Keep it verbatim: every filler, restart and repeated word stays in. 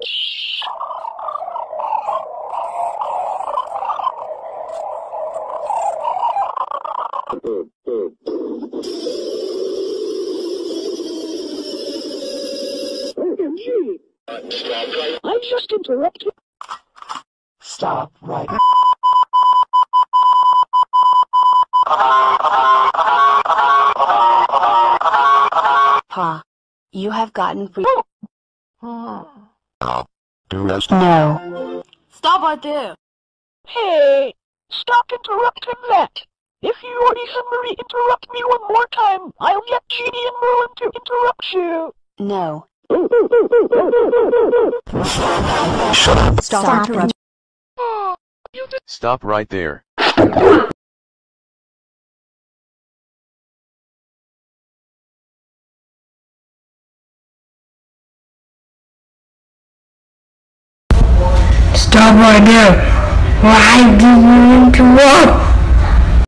O M G! I just interrupted. Stop right now. Ha. You have gotten free. Uh, the rest. No. Stop right there. Hey! Stop interrupting that! If you or Ethan Marie interrupt me one more time, I'll get Jeannie and Merlin to interrupt you! No. Shut up. Stop. Stop. Oh, you did. Stop right there. Stop right there. Why do you interrupt?